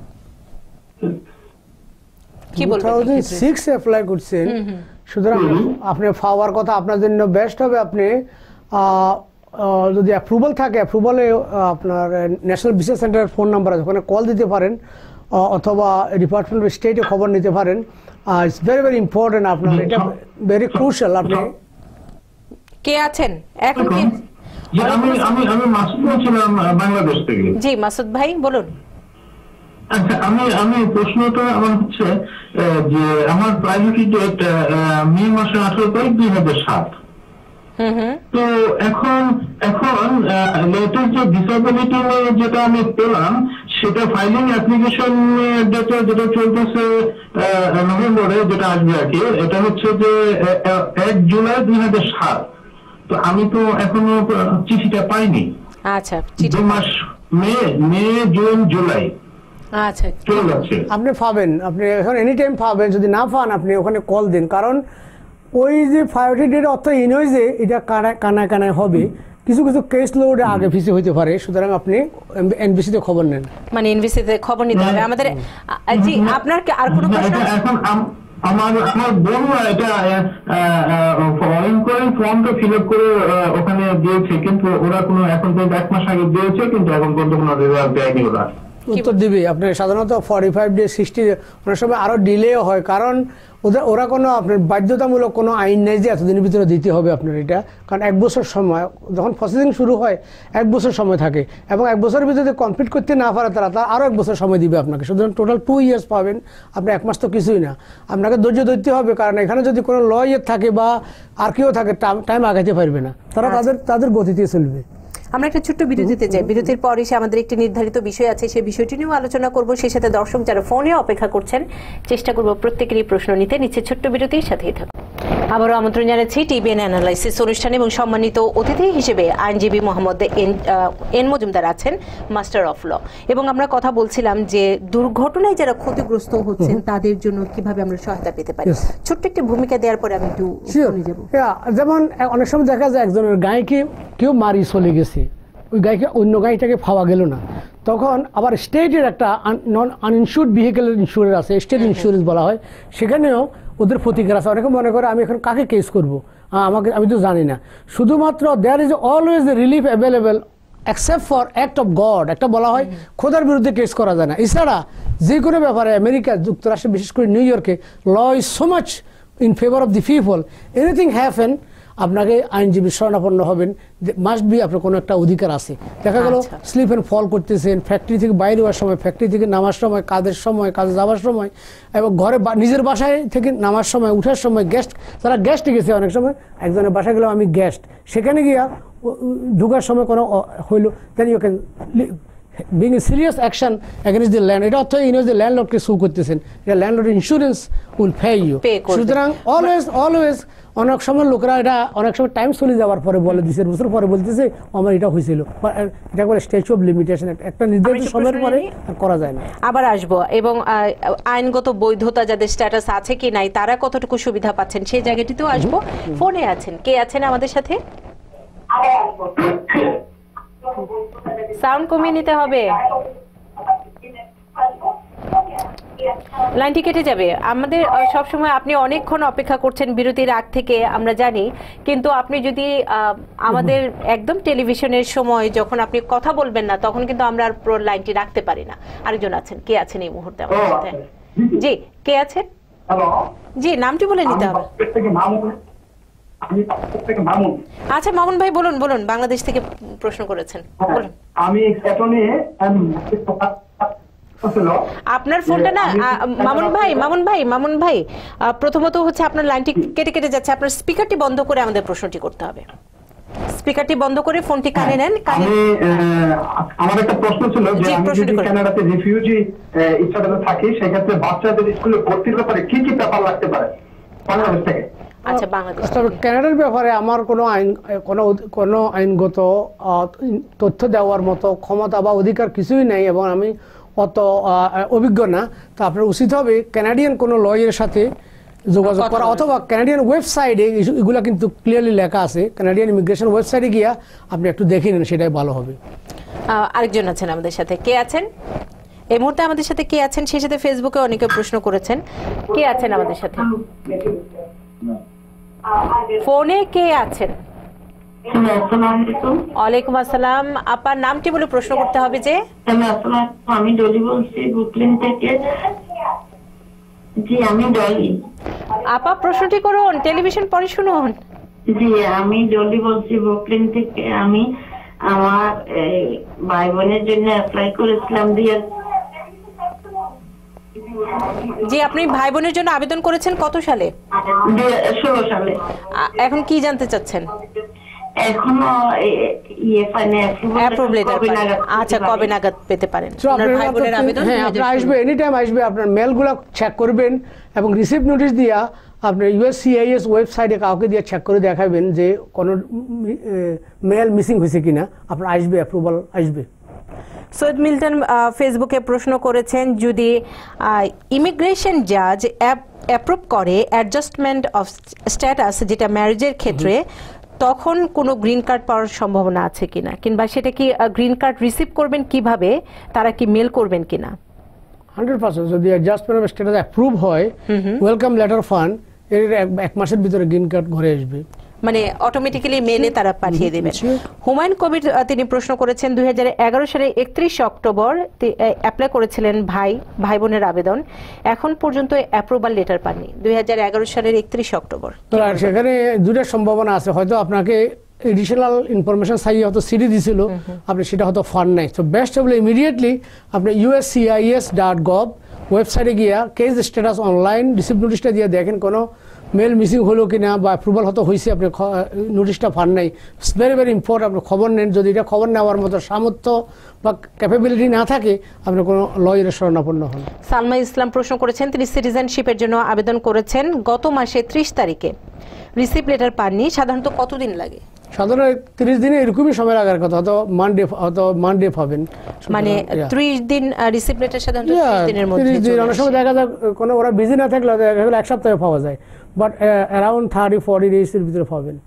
কি বলবেন? টু থাউজেন্ড সিক্স এ অ্যাপ্লাই করছেন, সুতরাং আপনি পাওয়ার কথা আপনার জন্য বেস্ট হবে। আপনি যদি অ্যাপ্রুভাল থাকে, অ্যাপ্রুভালে আপনার ন্যাশনাল ভিসা সেন্টারের ফোন নাম্বার আছে, ওখানে কল দিতে পারেন, অথবা ডিপার্টমেন্ট অফ স্টেটে খবর নিতে পারেন। ইটস ভেরি ভেরি ইম্পর্টেন্ট, আপনার এটা ভেরি ক্রুশাল। আপনি কে আছেন এখন? কি আমি আমি আমি মাসুদ বলছিলাম বাংলাদেশ থেকে। জি মাসুদ ভাই বলুন। আচ্ছা, আমি আমি প্রশ্নটা আমার হচ্ছে যে আমার প্রাইভেট ডেট মে মাসের আঠারো তারিখ দুই হাজার সাত। তো এখন এখন লেটেস্ট যে ডিসেবিলিটি যেটা আমি পেলাম সেটা ফাইলিং অ্যাপ্লিকেশন ডেটে যেটা চলতেছে নভেম্বরে, যেটা আসবে আর কি, এটা হচ্ছে যে এক জুলাই দুই হাজার সাত। তো আমি তো এখনো চিঠিটা পাইনি। আচ্ছা, দু মাস মে মে জুন জুলাই আচ্ছা চলে যাচ্ছে। আপনি পাবেন, আপনি এখন এনি টাইম পাবেন। যদি না পান আপনি ওখানে কল দিন, কারণ ওই যে প্রায়োরিটি ডেট অর্থ এই নয় যে এটা কানায় কানায় কানায় হবে, কিছু কিছু কেস লোড আগে পিছিয়ে হইতে পারে। সুতরাং আপনি এনবিসিতে খবর নেন, মানে এনবিসিতে খবর নিতে হবে আমাদের। জি, আপনার কি আর কোনো প্রশ্ন? এখন আমার আমার বোনরা এটা ফর্মটা ফিল আপ করে ওখানে দিয়েছে, কিন্তু ওরা কোনো এখন পর্যন্ত এক মাস আগে দিয়েছে, কিন্তু এখন পর্যন্ত কোনো রেজাল্ট দেয়নি ওরা। উত্তর দিবে আপনার সাধারণত ফর্টি ফাইভ ডে সিক্সটি অনেক সময় আরও ডিলেও হয়, কারণ ওদের ওরা কোনো আপনার বাধ্যতামূলক কোনো আইন নেই যে এতদিনের ভিতরে দিতে হবে আপনার এটা। কারণ এক বছর সময় যখন প্রসেসিং শুরু হয় এক বছর সময় থাকে, এবং এক বছরের ভিতরে কমপ্লিট করতে না পারে তারা তারা আরও এক বছর সময় দিবে আপনাকে। সুতরাং টোটাল টু ইয়ার্স পাবেন আপনি, এক মাস তো কিছুই না। আপনাকে ধৈর্য ধরতে হবে, কারণ এখানে যদি কোনো লয়ার থাকে বা আর কেউ থাকে টাইম আগাইতে পারবে না, তারা তাদের তাদের গতিতে চলবে। আমরা একটা ছোট্ট বিরতিতে যাই, বিরতির পর এসে আমাদের একটি নির্ধারিত বিষয় আছে, সেই বিষয়টি নিয়েও আলোচনা করব। সেই সাথে দর্শক যারা ফোনে অপেক্ষা করছেন চেষ্টা করব প্রত্যেকেরই প্রশ্ন নিতে। নিচ্ছে ছোট্ট বিরতির সাথেই থাকুন। আবারও আমন্ত্রণ জানাচ্ছি টিবিএন অ্যানালাইসিস অনুষ্ঠানে, এবং সম্মানিত অতিথি হিসেবে আইনজীবী মোহাম্মদ এন এন মজুমদার আছেন, মাস্টার অফ ল। এবং আমরা কথা বলছিলাম যে দুর্ঘটনায় যারা ক্ষতিগ্রস্ত হচ্ছেন তাদের জন্য কিভাবে আমরা সহায়তা পেতে পারি। ছোট্ট একটি ভূমিকা দেওয়ার পরে আমি একটু শুনে যাব। যেমন অনেক সময় দেখা যায় একজনের গাড়িকে কেউ মারি চলে গেছে, ওই গাড়িকে অন্য গাড়িটাকে পাওয়া গেল না, তখন আবার স্টেটের একটা নন আনইনস্যুর্ড ভেহিকেলের ইন্স্যুরেন্স আছে, স্টেট ইন্স্যুরেন্স বলা হয়, সেখানেও ওদের প্রতিকার আছে। অনেকে মনে করে আমি এখন কাকে কেস করবো, আমাকে আমি তো জানি না। শুধুমাত্র there is always a relief available except for act of God. একটা বলা হয় খোদার বিরুদ্ধে কেস করা যায় না। এছাড়া যে কোনো ব্যাপারে আমেরিকা যুক্তরাষ্ট্রে, বিশেষ করে নিউ ইয়র্কে, law is so much in favour of the people, anything happen আপনাকে আইনজীবী শরণাপন্ন হবেন, মাস্ট বি আপনার কোনো একটা অধিকার আছে। দেখা গেল স্লিপ অ্যান্ড ফল করতেছেন, ফ্যাক্টরি থেকে বাইরে হওয়ার সময়, ফ্যাক্টরি থেকে নামার সময়, কাজের সময়, কাজে যাওয়ার সময়, এবং ঘরে নিজের বাসায় থেকে নামার সময়, উঠার সময়, গেস্ট তারা গেস্টে গেছে, অনেক সময় একজনের বাসায় গেলাম আমি গেস্ট, সেখানে গিয়া ঢুকার সময় কোনো হইলো, then you can bring serious action against the land, এটা অর্থ ইউনো যে ল্যান্ডলর্ডকে সু করতেছেন, এটা landlord insurance will pay you. সুতরাং অলওয়েজ অলওয়েজ অনেক সময় লোকেরা এটা অনেক সময় টাইম চলে যাওয়ার পরে বলে দিচ্ছে, বছর পরে বলতেছে আমার এটা হয়েছিল, এটা করে স্ট্যাচু অফ লিমিটেশন, একটা নির্ধারিত সময়ের পরে করা যায় না। আবার আসবো, এবং আইনগত বৈধতা যাদের স্ট্যাটাস আছে কি নাই তারা কতটুকু সুবিধা পাচ্ছেন সেই জায়গাটিতেও আসবো। ফোনে আছেন, কে আছেন আমাদের সাথে? সাউন্ড কমিয়ে নিতে হবে, লাইনটি কেটে যাবে। আমাদের সবসময় আপনি অনেকক্ষণ অপেক্ষা করছেন বিরতির আগ থেকে আমরা জানি, কিন্তু আপনি যদি আমাদের একদম টেলিভিশনের সময় যখন আপনি কথা বলবেন না তখন কিন্তু আমরা আর পুরো লাইনটি রাখতে পারি না। আরেকজন আছেন, কে আছেন এই মুহূর্তে আমাদের সাথে? জি, কে আছেন? জি, নামটি বলে নিতে হবে। আচ্ছা মামুন ভাই বলুন, বলুন, বাংলাদেশ থেকে প্রশ্ন করেছেন, বলুন। আমি আপনার ফোনটা না মামুন ভাই, মামুন ভাই, মামুন ভাই প্রথমত হচ্ছে আপনার লাইনটি কেটে কেটে যাচ্ছে, আপনার স্পিকারটি বন্ধ করে আমাদের প্রশ্নটি করতে হবে। স্পিকারটি বন্ধ করে ফোনটি কানে নেন। আমি আমার একটা প্রশ্ন ছিল যে আমি যদি কানাডাতে রিফিউজি স্ট্যাটাসে থাকি সেক্ষেত্রে বাচ্চাদের স্কুলে ভর্তির ব্যাপারে কি কি পেপার লাগতে পারে বাংলাদেশ থেকে? আচ্ছা, বাংলাদেশ কানাডার ব্যাপারে আমার কোনো আইন কোনো কোনো আইনগত তথ্য দেওয়ার মতো ক্ষমতা বা অধিকার কিছুই নেই, এবং আমি অত অভিজ্ঞ না। তো আপনার উচিত হবে ক্যানাডিয়ান কোনো লয়ের সাথে যোগাযোগ করা, অথবা ক্যানাডিয়ান ওয়েবসাইটে এগুলো কিন্তু ক্লিয়ারলি লেখা আছে, ক্যানাডিয়ান ইমিগ্রেশন ওয়েবসাইটে গিয়া আপনি একটু দেখে নেন, সেটাই ভালো হবে। আরেকজন আছেন আমাদের সাথে, কে আছেন এই মুহূর্তে আমাদের সাথে? কে আছেন? সেই সাথে ফেসবুকে অনেকে প্রশ্ন করেছেন, কে আছেন আমাদের সাথে? ফোনে কে আছেন? ওয়ালাইকুম আসসালাম। আপনার নামটি বলে প্রশ্ন করতে হবে। যে আমি ডলি বলছি ব্রুকলিন থেকে। জি আমি ডলি। আপা প্রশ্নটি করুন, টেলিভিশন পরে শুনুন। জি আমি ডলি বলছি ব্রুকলিন থেকে। আমি আমার ভাই বোনের জন্য অ্যাপ্লাই করেছিলাম দিয়ে। জি আপনি ভাই বোনের জন্য আবেদন করেছেন কত সালে? ষোলো সালে। এখন কি জানতে চাচ্ছেন? এখনো ইয়ে ফাইনে অ্যাপ্রুভ লেটার। আচ্ছা, কবে নাগাদ পেতে পারেন আপনার ভাই বোনের আবেদন? হ্যাঁ, আপনি আসবে, এনি টাইম আসবে, আপনার মেলগুলো চেক করবেন এবং রিসিভ নোটিশ দিয়া আপনার ইউএসসিআইএস ওয়েবসাইটে কাউকে দিয়ে চেক করে দেখাবেন যে কোনো মেল মিসিং হয়েছে কিনা, আপনার আসবে, অ্যাপ্রুভাল আসবে। সৈয়দ মিল্টন ফেসবুকে প্রশ্ন করেছেন, যদি ইমিগ্রেশন জাজ অ্যাপ্রুভ করে অ্যাডজাস্টমেন্ট অফ স্ট্যাটাস যেটা ম্যারেজের ক্ষেত্রে, তখন কোনো গ্রিন কার্ড পাওয়ার সম্ভাবনা আছে কিনা, কিংবা সেটা কি গ্রিন কার্ড রিসিভ করবেন কিভাবে, তারা কি মেল করবেন কিনা? হান্ড্রেড পার্সেন্ট যদি অ্যাডজাস্টমেন্ট অফ স্ট্যাটাস অ্যাপ্রুভ হয়, ওয়েলকাম লেটার ফান্ড এর এক মাসের ভিতরে গ্রিন কার্ড ঘরে আসবে, মানে অটোমেটিক্যালি মেলে তারা পাঠিয়ে দেবেন। হুমায়ুন কবির তিনি প্রশ্ন করেছেন, দুই হাজার এগারো সালে একত্রিশ অক্টোবর অ্যাপ্লাই করেছিলেন ভাই ভাই বোনের আবেদন, এখন পর্যন্ত অ্যাপ্রুভাল লেটার পাননি। দুই হাজার এগারো সালের একত্রিশ অক্টোবর। সেখানে দুটো সম্ভাবনা আছে, হয়তো আপনাকে এডিশনাল ইনফরমেশন চাই, হয়তো সিডি দিছিল, আপনি সেটা হয়তো ফান্ড নাই। তো বেস্ট হলে ইমিডিয়েটলি আপনি ইউএসসিআইএস ডট গভ ওয়েবসাইটে গিয়া কেস স্ট্যাটাস অনলাইন রিসিভ নোটিশটা দিয়ে দেখেন কোনো মেল মিসিং হলো কিনা বা অ্যাপ্রুভাল হয়তো হয়েছে, আপনি নোটিশটা ফান্ড নাই। ইটস ভেরি ভেরি ইম্পর্টেন্ট, আপনি খবর নেন। যদি এটা খবর নেওয়ার মতো সামর্থ্য বা ক্যাপাবিলিটি না থাকে, আপনি কোনো লয়ের শরণাপন্ন হন। সালমা ইসলাম প্রশ্ন করেছেন, তিনি সিটিজেনশিপের জন্য আবেদন করেছেন গত মাসে ত্রিশ তারিখে, রিসিভ লেটার পাননি, সাধারণত কতদিন লাগে? সাধারণত তিরিশ দিনে এরকমই সময় লাগার কথা, হয়তো মানডে হয়তো মানডে পাবেন, মানে ত্রিশ দিন রিসিভ লেটার সাধারণত ত্রিশ দিনের মধ্যে। অনেক সময় দেখা যায় কোনো ওরা বিজি না থাকলে এক সপ্তাহে পাওয়া যায়, but around thirty forty days এর ভিতরে পাবেন।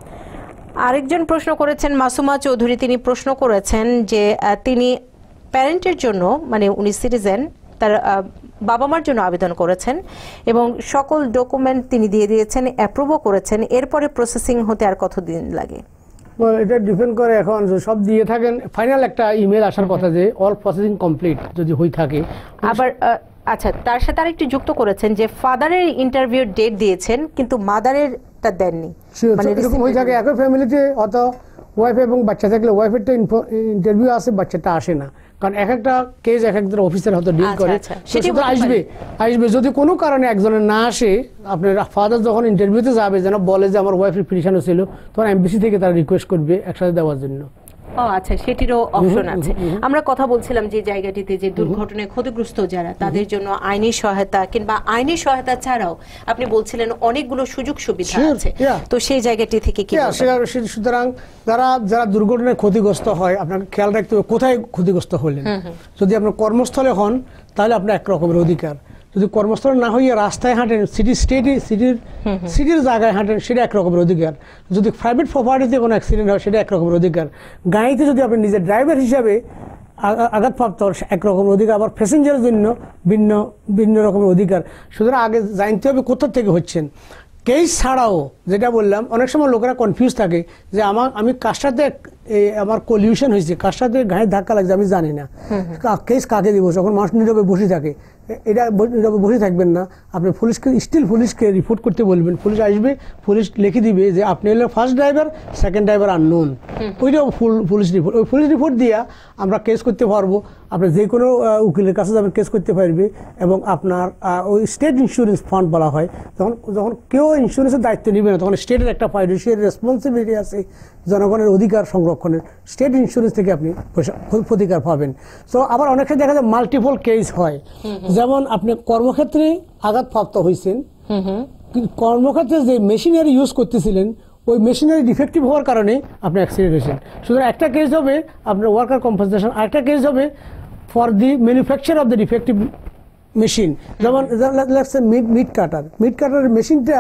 আরেকজন প্রশ্ন করেছেন মাসুমা চৌধুরী, তিনি প্রশ্ন করেছেন যে তিনি প্যারেন্টের জন্য, মানে উনি সিটিজেন, তার বাবা মার জন্য আবেদন করেছেন এবং সকল ডকুমেন্ট তিনি দিয়ে দিয়েছেন, অ্যাপ্রুভও করেছেন, এরপরে প্রসেসিং হতে আর কতদিন লাগে? এটা ডিপেন্ড করে, এখন সব দিয়ে থাকেন ফাইনাল একটা ইমেল আসার কথা যে অল প্রসেসিং কমপ্লিট যদি হয়ে থাকে। আবার আচ্ছা, তার সাথে আরেকটু যুক্ত করেছেন যে ফাদারের ইন্টারভিউ ডেট দিয়েছেন কিন্তু মাদারের তা দেননি, মানে এরকম হয়ে থাকে। একই ফ্যামিলিতে অত ওয়াইফ এবং বাচ্চা থাকলে ওয়াইফেরটা ইন্টারভিউ আসে, বাচ্চাটা আসে না, কারণ এক একটা কেস এক একজন অফিসার হয়তো ডিল করে। সেটা আসবে আসবে যদি কোনো কারণে একজনের না আসে, আপনার ফাদার যখন ইন্টারভিউতে যাবে যেন বলে যে আমার ওয়াইফের পিটিশন ছিল, তখন এমবিসি থেকে তারা রিকোয়েস্ট করবে একসাথে দেওয়ার জন্য। ও আচ্ছা, সেটিরও অপশন আছে। আমরা কথা বলছিলাম যে জায়গাটিতে যে দুর্ঘটনায় ক্ষতিগ্রস্ত যারা, তাদের জন্য আইনি সহায়তা কিংবা আইনি সহায়তা ছাড়াও আপনি বলছিলেন অনেকগুলো সুযোগ সুবিধা Sure, আছে, yeah. তো সেই জায়গাটি থেকে কি Yeah, বলবেন? সে- সে- সুতরাং যারা যারা দুর্ঘটনায় ক্ষতিগ্রস্ত হয়, আপনাকে খেয়াল রাখতে হবে কোথায় ক্ষতিগ্রস্ত হলেন। যদি আপনার কর্মস্থলে হন তাহলে আপনার এক রকমের অধিকার, যদি কর্মস্থলে না হইয়া রাস্তায় হাঁটেন, সিটি স্টেটে সিটির সিটির জায়গায় হাঁটেন, সেটা এক রকমের অধিকার। যদি প্রাইভেট প্রপার্টিতে কোনো অ্যাক্সিডেন্ট হয় সেটা এক রকমের অধিকার। গাড়িতে যদি আপনি নিজের ড্রাইভার হিসাবে আঘা- আঘাতপ্রাপ্ত হন, এক রকমের অধিকার। আবার প্যাসেঞ্জারের জন্য ভিন্ন ভিন্ন রকমের অধিকার। সুতরাং আগে জানতে হবে কোথা থেকে হচ্ছেন। কেস ছাড়াও যেটা বললাম, অনেক সময় লোকেরা কনফিউজ থাকে যে আমার আমি কার সাথে এই আমার কলিউশন হয়েছে, কার সাথে গায়ে ধাক্কা লাগছে আমি জানি না, কেস কাকে দিব। যখন মানুষ নীরবে বসে থাকে, এ- এটা ব- নীরবে বসে থাকবেন না, আপনি পুলিশকে স্টিল পুলিশকে রিপোর্ট করতে বলবেন। পুলিশ আসবে, পুলিশ লিখে দিবে যে আপনি হলো first driver, second driver unknown. ওইটাও ফুল পুলিশ রিপোর্ট, ওই পুলিশ রিপোর্ট দিয়া আমরা কেস করতে পারবো। আপনি যে কোনো আহ, উকিলের কাছে যাবেন, কেস করতে পারবে। এবং আপনার আহ, ওই স্টেট ইন্স্যুরেন্স ফান্ড বলা হয়, তখন যখন কেউ ইন্স্যুরেন্সের দায়িত্ব নেবে না, তখন স্টেটের একটা ফাইন্যান্সিয়াল রেসপন্সিবিলিটি আছে জনগণের অধিকার সংরক্ষণের। স্টেট ইন্স্যুরেন্স থেকে আপনি পয়সা প্রতিকার পাবেন। তো আবার অনেক ক্ষেত্রে দেখা যায় মাল্টিপল কেস হয়, যেমন আপনি কর্মক্ষেত্রে আঘাতপ্রাপ্ত হয়েছেন, কিন্তু কর্মক্ষেত্রে যে মেশিনারি ইউজ করতেছিলেন ওই মেশিনারি ডিফেক্টিভ হওয়ার কারণে আপনি অ্যাক্সিডেন্ট হয়েছেন। সুতরাং একটা কেস হবে আপনার ওয়ার্কার কম্পেনসেশন, আরেকটা কেস হবে for the manufacture of the defective machine. যেমন meat meat cutter meat cutter মেশিনটা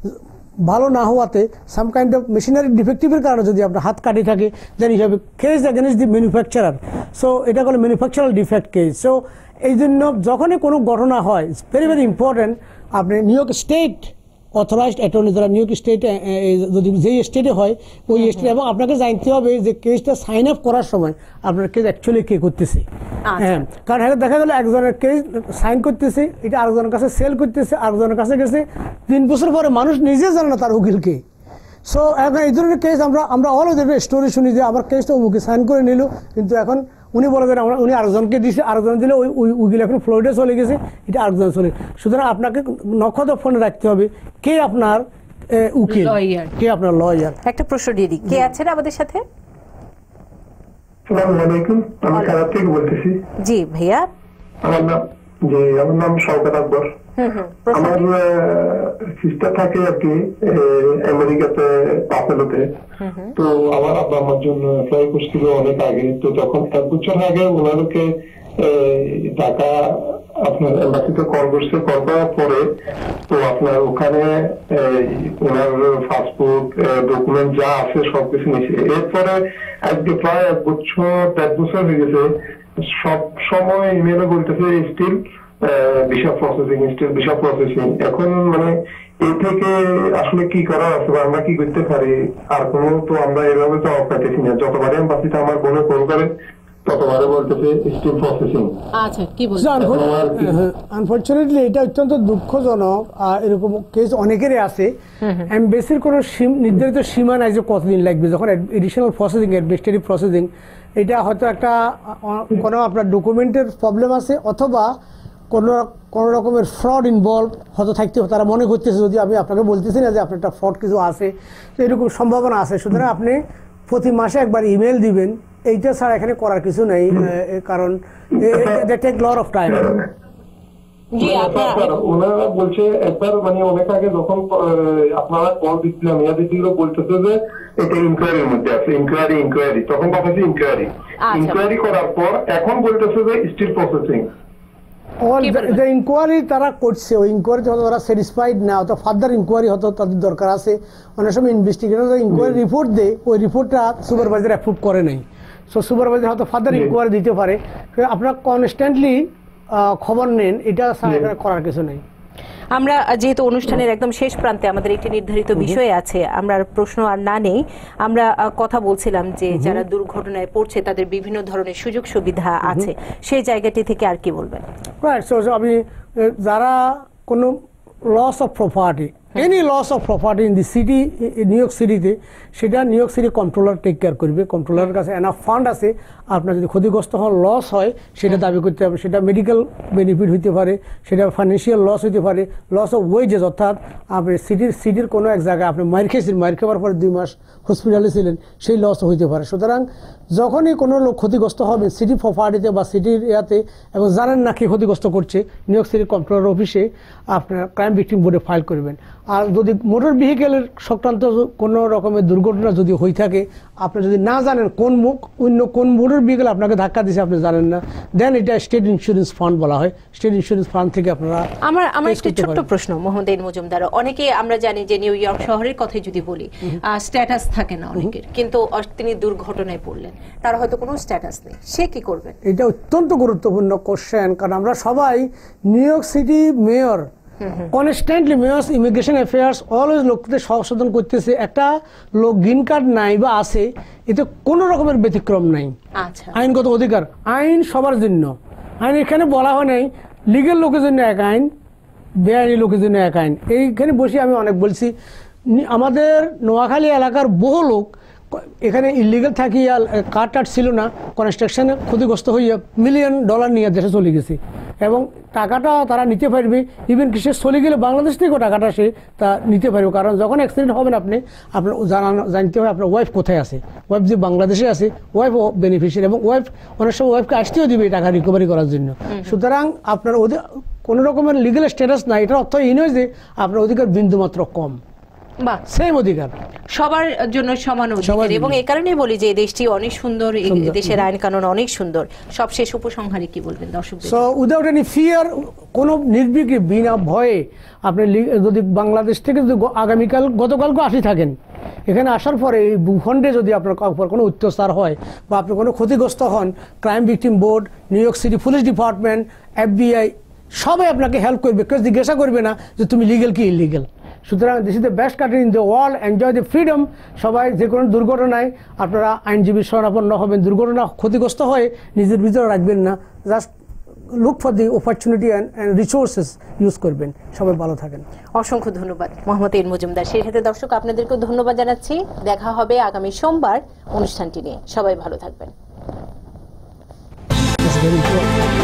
ভালো না হওয়াতে সাম কাইন্ড অফ মেশিনারি ডিফেক্টিভের কারণে যদি আপনার হাত কাটি থাকে, then you have case against the manufacturer. So এটা হলো ম্যানুফ্যাকচারাল ডিফেক্ট কেস। সো এই জন্য যখনই কোনো ঘটনা হয়, ভেরি ভেরি ইম্পর্টেন্ট, আপনি New York state authorized attorney যারা নিউ ইয়র্ক স্টেটে যদি যেই স্টেটে হয় ওই স্টেট, এবং আপনাকে জানতে হবে যে কেসটা সাইন আপ করার সময় আপনার কেস অ্যাকচুয়ালি কে করতেছে। হ্যাঁ, কারণ হ্যাঁ দেখা গেল একজনের কেস সাইন করতেছে, এটা আরেকজনের কাছে সেল করতেছে, আরেকজনের কাছে গেছে, তিন বছর পরে মানুষ নিজে জানে না তার উকিলকে। সো এখন এই ধরনের কেস আমরা আমরা অল ওদের স্টোরি শুনি যে আমার কেসটা উমুকে সাইন করে নিল, কিন্তু এখন উনি বলে দেন আমরা উনি আরেকজনকে দিয়েছে, আরেকজন দিলে ওই ওই উকিল এখন ফ্লোরিডা চলে গেছে, এটা আরেকজন চলে। সুতরাং আপনাকে নখদ ফোনে রাখতে হবে কে আপনার এ, উকিল, Lawyer। কে আপনার লয়ার। একটা প্রশ্ন দিয়ে দিই, কে আছেন আমাদের সাথে? আসসালামু আলাইকুম, আমি কারার থেকে বলতেছি। জি ভাইয়া। আমার নাম জি আমার নাম শওকত আকবর। হুম হুম আমার সিস্টার থাকে আর কি এ, আমেরিকাতে বাফেলোতে। তো আমার আব্বা আমার জন্য অ্যাপ্লাই করছিল অনেক আগে। তো তখন এক বছর আগে ওনাদেরকে টাকা আপনার এম্বাসিতে কল করছে, কল করার পরে তো আপনার ওখানে এই, ওনার পাসপোর্ট ডকুমেন্ট যা আছে সবকিছু নিয়েছে। এরপরে আজকে প্রায় এক বছর দেড় বছর হয়ে গেছে, সব সময় ইমেলে বলতেছে still visa processing, still visa processing. এখন মানে এ থেকে আসলে কি করা আছে বা আমরা কি করতে পারি? আর কোনো তো আমরা এভাবে তো পাইতেছি না। যতবারই এম্বাসিতে আমার বোনে ফোন করে ততবারে বলতেছে স্টিল প্রসেসিং। আচ্ছা, কি বলছেন? আনফর্চুনেটলি এটা অত্যন্ত দুঃখজনক। আর এরকম কেস অনেকেরই আছে। এমবেসির কোনো সীম- নির্ধারিত সীমা নাই যে কতদিন লাগবে। যখন এডিশনাল প্রসেসিং, অ্যাডমিনিস্ট্রেটিভ প্রসেসিং, এটা হয়তো একটা আহ, কোনো আপনার ডকুমেন্টের প্রবলেম আছে, অথবা কোনো কোনো রকমের ফ্রড ইনভলভ হয়তো থাকতে, তারা মনে করতেছে, যদি আমি আপনাকে বলতেছি না যে আপনার একটা ফ্রড কিছু আছে, তো এরকম সম্ভাবনা আছে। সুতরাং আপনি প্রতি মাসে একবার ইমেল দিবেন, এইটা ছাড়া এখানে করার কিছু নেই। আহ, কারণ টেক লট অফ টাইম। জি আপনার ওনারা বলছে একবার মানে অনেক আগে যখন আহ, আপনারা কল দিচ্ছিলাম ইয়াদিগুলো বলতেছে যে এটা ইনকোয়ারির মধ্যে আছে, ইনকোয়ারি ইনকোয়ারি তখন বলতেছে ইনকোয়ারি আচ্ছা। ইনকোয়ারি করার পর এখন বলতেছে যে স্টিল প্রসেসিং। অল কি বলবেন? যে ইনকোয়ারি তারা করছে, ওই ইনকোয়ারি হয়তো তারা স্যাটিসফাইড না, অথবা ফার্দার ইনকোয়ারি হয়তো তাদের দরকার আছে। অনেক সময় ইনভেস্টিগেটর ইনকোয়ারি রিপোর্ট দেয়, ওই রিপোর্টটা সুপারভাইজার অ্যাপ্রুভ করে নাই। সো সুপারভাইজার হয়তো ফার্দার ইনকোয়ারি দিতে পারে। আপনারা কনস্ট্যান্টলি খবর নেন, এটা ছাড়া এখানে করার কিছু নেই। আমরা যেহেতু অনুষ্ঠানের একদম শেষ প্রান্তে, আমাদের একটি নির্ধারিত বিষয় আছে, আমরা আর প্রশ্ন আর না নেই। আমরা আহ, কথা বলছিলাম যে যারা দুর্ঘটনায় পড়ছে তাদের বিভিন্ন ধরনের সুযোগ সুবিধা আছে, সেই জায়গাটি থেকে আর কি বলবেন? রাইট। সো আমি এ, যারা কোনো loss of property, any loss of property in the city New York সিটিতে, সেটা New York City controller take care করবে। কন্ট্রোলারের কাছে এনাফ ফান্ড আছে, আপনার যদি ক্ষতিগ্রস্ত হন, লস হয়, সেটা দাবি করতে হবে। সেটা মেডিকেল বেনিফিট হইতে পারে, সেটা ফাইন্যান্সিয়াল লস হইতে পারে, লস অফ ওয়েজেস, অর্থাৎ আপনি সিটির সিটির কোনো এক জায়গায় আপনি মার খেয়েছেন, মার খাওয়ার পরে দুই মাস হসপিটালে ছিলেন, সেই লস হইতে পারে। সুতরাং যখনই কোনো লোক ক্ষতিগ্রস্ত হবে সিটি প্রপার্টিতে বা সিটির ইয়াতে, এবং জানেন না কে ক্ষতিগ্রস্ত করছে, নিউ ইয়র্ক সিটি কন্ট্রোলার অফিসে আপনার ক্রাইম ভিকটিম বোর্ডে ফাইল করবেন। আর যদি মোটর ভেহিকেলের সংক্রান্ত কোনো রকমের দুর্ঘটনা যদি হয়ে থাকে, আপনি যদি না জানেন কোন মুখ অন্য কোন মোটর ভেহিকেল আপনাকে ধাক্কা দিয়েছে আপনি জানেন না, দেন এটা স্টেট ইন্স্যুরেন্স ফান্ড বলা হয়। স্টেট ইন্স্যুরেন্স ফান্ড থেকে আপনারা আমার আমার একটা ছোট্ট প্রশ্ন মোহাম্মদ এন মজুমদার, অনেকে আমরা জানি যে নিউ ইয়র্ক শহরের কথাই যদি বলি, স্ট্যাটাস থাকে না অনেকের, কিন্তু তিনি দুর্ঘটনায় পড়লেন, তার হয়তো কোনো স্ট্যাটাস নেই, সে কি করবেন? এটা অত্যন্ত গুরুত্বপূর্ণ কোশ্চেন, কারণ আমরা সবাই New York City mayor constantly, mayor's immigration affairs always লোকদের সংশোধন করতেছে। একটা লোক গ্রিন কার্ড নাই বা আছে, এতে কোনো রকমের ব্যতিক্রম নাই। আচ্ছা, আইনগত অধিকার, আইন সবার জন্য। আইন এখানে বলা হয় নাই লিগেল লোকের জন্য এক আইন, বেআইনি লোকের জন্য এক আইন। এইখানে বসে আমি অনেক বলছি, আমাদের নোয়াখালী এলাকার বহু লোক এখানে ইলিগাল থাকি কার্ড টার্ড ছিল না, কনস্ট্রাকশনে ক্ষতিগ্রস্ত হইয়া মিলিয়ন ডলার নিয়ে দেশে চলে গেছে, এবং টাকাটা তারা নিতে পারবে। ইভেন কি সে চলে গেলে বাংলাদেশ থেকেও টাকাটা সে তা নিতে পারবে, কারণ যখন অ্যাক্সিডেন্ট হবেন আপনি আপনার জানানো জানতে হবে আপনার ওয়াইফ কোথায় আছে। ওয়াইফ যে বাংলাদেশে আছে, ওয়াইফ বেনিফিশিয়ারি, এবং ওয়াইফ অনেক সময় ওয়াইফকে আসতেও দিবে টাকা রিকভারি করার জন্য। সুতরাং আপনার ওদের কোনো রকমের লিগেল স্ট্যাটাস নাই, এটার অর্থ এই নয় যে আপনার অধিকার বিন্দুমাত্র কম, বা সেম অধিকার সবার জন্য সমান অধিকার। এবং এই কারণেই বলি যে দেশটি অনেক সুন্দর, এই দেশের আইন কানুন অনেক সুন্দর। সবশেষ উপসংহারে কি বলবেন দর্শকদের? সো উইদাউট এনি ফিয়ার, কোনো নির্বিঘ্নে বিনা ভয়ে আপনি যদি বাংলাদেশ থেকে যদি আগামীকাল গতকালকে আসি থাকেন, এখানে আসার পরে এই ভূখণ্ডে যদি আপনার কোনো অত্যাচার হয় বা আপনি কোনো ক্ষতিগ্রস্ত হন, crime victim board, New York City police department, FBI সবাই আপনাকে হেল্প করবে, কেউ জিজ্ঞাসা করবে না যে তুমি লিগেল কি ইলিগেল। সুতরাং this is the best country in the world, enjoy the freedom. সবাই যে কোনো দুর্ঘটনায় আপনারা আইনজীবীর শরণাপন্ন হবেন, দুর্ঘটনা ক্ষতিগ্রস্ত হয়ে নিজের ভিতরে রাখবেন না, just look for the opportunity and resources use করবেন। সবাই ভালো থাকেন। অসংখ্য ধন্যবাদ মোহাম্মদ এন মজুমদার। সেই সাথে দর্শক আপনাদেরকেও ধন্যবাদ জানাচ্ছি। দেখা হবে আগামী সোমবার অনুষ্ঠানটি নিয়ে। সবাই ভালো থাকবেন।